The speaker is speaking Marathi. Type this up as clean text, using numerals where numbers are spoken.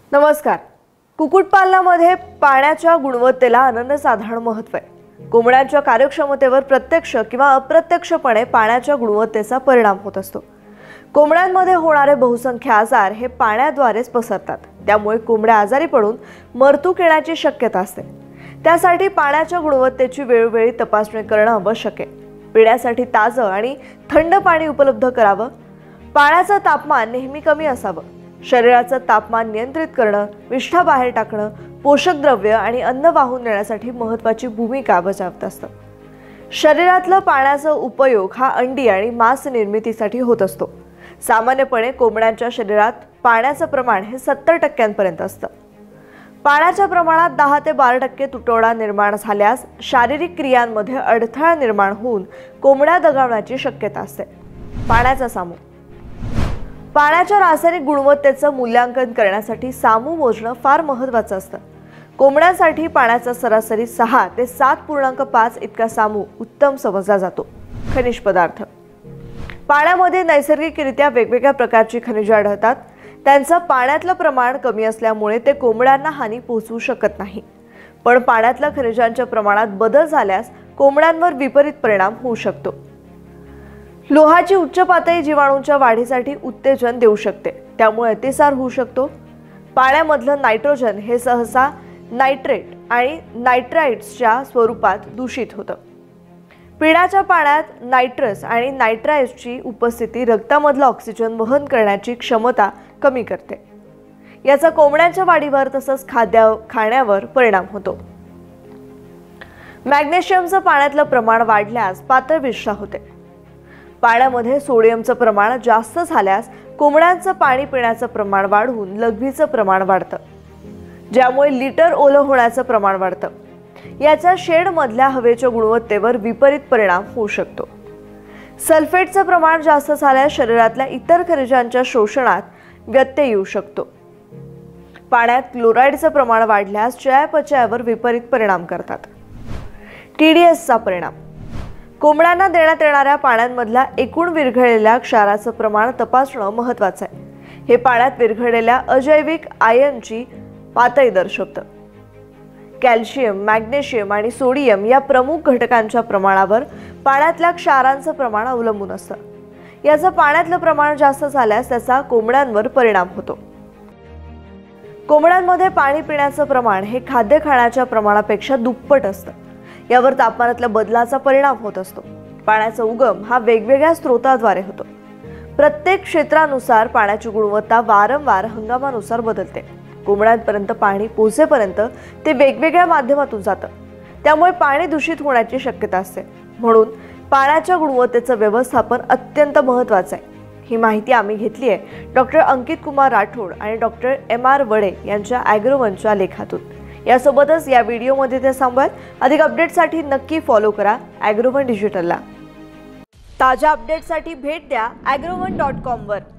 नमस्कार। कुक्कुटपालनामध्ये पाण्याच्या गुणवत्तेला अनन्यसाधारण महत्त्व आहे। कोंबड्यांच्या कार्यक्षमतेवर प्रत्यक्ष किंवा अप्रत्यक्षपणे पाण्याच्या गुणवत्तेचा परिणाम होत असतो। कोंबड्यांमध्ये होणारे बहुसंख्य आजार हे पाण्याद्वारेच पसरतात, त्यामुळे कोंबड्या आजारी पडून मृत्यू येण्याची शक्यता असते। त्यासाठी पाण्याच्या गुणवत्तेची वेळोवेळी तपासणी करणं आवश्यक आहे। पिण्यासाठी ताजं आणि थंड पाणी उपलब्ध करावं, पाण्याचं तापमान नेहमी कमी असावं, शरीराचं तापमान नियंत्रित करणं, विष्ठा बाहेर टाकणं, पोषक द्रव्य आणि अन्न वाहून नेण्यासाठी महत्त्वाची भूमिका बजावत असतं। शरीरातलं पाण्याचा उपयोग हा अंडी आणि मांस निर्मितीसाठी होत असतो। सामान्यपणे कोंबड्यांच्या शरीरात पाण्याचं प्रमाण हे 70% असतं। पाण्याच्या प्रमाणात 10 ते 12% तुटवडा निर्माण झाल्यास शारीरिक क्रियांमध्ये अडथळा निर्माण होऊन कोंबड्या दगावण्याची शक्यता असते। पाण्याचा सामू। पाण्याच्या रासायनिक गुणवत्तेचं मूल्यांकन करण्यासाठी सामू मोजणं फार महत्त्वाचं असतं। कोंबड्यांसाठी पाण्याचा सरासरी 6 ते 7.5 इतका सामू उत्तम समजला जातो। खनिज पदार्थ। पाण्यामध्ये नैसर्गिकरित्या वेगवेगळ्या प्रकारची खनिजे आढळतात। त्यांचं पाण्यातलं प्रमाण कमी असल्यामुळे ते कोंबड्यांना हानी पोहोचवू शकत नाही, पण पाण्यातल्या खनिजांच्या प्रमाणात बदल झाल्यास कोंबड्यांवर विपरीत परिणाम होऊ शकतो। लोहाची उच्च पातळी जीवाणूंच्या वाढीसाठी उत्तेजन देऊ शकते, त्यामुळे अतिसार होऊ शकतो। पाण्यामधलं नायट्रोजन हे सहसा नायट्रेट आणि नायट्राइट्सच्या स्वरूपात दूषित होतं। पिण्याच्या पाण्यात नायट्रस आणि नायट्राइट्सची उपस्थिती रक्तामधला ऑक्सिजन वहन करण्याची क्षमता कमी करते। याचा कोंबड्यांच्या वाढीवर तसंच खाण्यावर परिणाम होतो। मॅग्नेशियमचं पाण्यातलं प्रमाण वाढल्यास पातळ विष्ठा होते। पाण्यामध्ये सोडियमचं प्रमाण जास्त झाल्यास कोंबड्यांचं पाणी पिण्याचं प्रमाण वाढून लघवीचं प्रमाण वाढतं, ज्यामुळे लिटर ओलं होण्याचं प्रमाण वाढतं। याचा शेडमधल्या हवेच्या गुणवत्तेवर विपरीत परिणाम होऊ शकतो। सल्फेटचं प्रमाण जास्त झाल्यास शरीरातल्या इतर खनिजांच्या शोषणात व्यत्यय येऊ शकतो। पाण्यात क्लोराईडचं प्रमाण वाढल्यास चयापचयावर विपरीत परिणाम करतात। TDSचा परिणाम। कोंबड्यांना देण्यात येणाऱ्या पाण्यामधल्या एकूण विरघळलेल्या क्षाराचं प्रमाण तपासणं महत्त्वाचं आहे। हे पाण्यात विरघळलेल्या अजैविक आयनची पातळी दर्शवतं। कॅल्शियम, मॅग्नेशियम आणि सोडियम या प्रमुख घटकांच्या प्रमाणावर पाण्यातल्या क्षारांचं प्रमाण अवलंबून असतं। याचं पाण्यातलं प्रमाण जास्त झाल्यास त्याचा कोंबड्यांवर परिणाम होतो। कोंबड्यांमध्ये पाणी पिण्याचं प्रमाण हे खाद्य खाण्याच्या प्रमाणापेक्षा दुप्पट असतं। यावर तापमानातल्या बदलाचा परिणाम होत असतो। पाण्याचा उगम हा वेगवेगळ्या स्रोतांद्वारे होतो। प्रत्येक क्षेत्रानुसार पाण्याची गुणवत्ता वारंवार हंगामानुसार बदलते। कोंबड्यांपर्यंत पाणी पोहोचेपर्यंत ते वेगवेगळ्या माध्यमातून जातं, त्यामुळे पाणी दूषित होण्याची शक्यता असते। म्हणून पाण्याच्या गुणवत्तेचं व्यवस्थापन अत्यंत महत्त्वाचं आहे। ही माहिती आम्ही घेतली आहे डॉक्टर अंकित कुमार राठोड आणि डॉक्टर MR वडे यांच्या ॲग्रोवनच्या लेखातून। यासोबतच या व्हिडिओमध्ये ते सांगतात। अधिक अपडेटसाठी नक्की फॉलो करा ॲग्रोवन डिजिटलला। ताज्या अपडेटसाठी भेट द्या agrowon.com वर।